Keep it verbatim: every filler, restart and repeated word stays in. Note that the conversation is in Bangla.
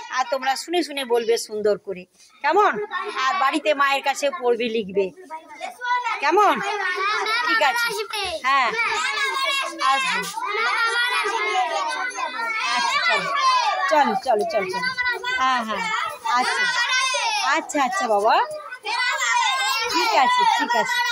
আর তোমরা শুনে শুনে বলবে সুন্দর করে, কেমন? আর বাড়িতে মায়ের কাছে পড়বে, লিখবে, কেমন? ঠিক আছে, হ্যাঁ আসবো। আচ্ছা চলো চলো চলো চলো, হ্যাঁ হ্যাঁ আচ্ছা আচ্ছা আচ্ছা বাবা, ঠিক আছে ঠিক আছে।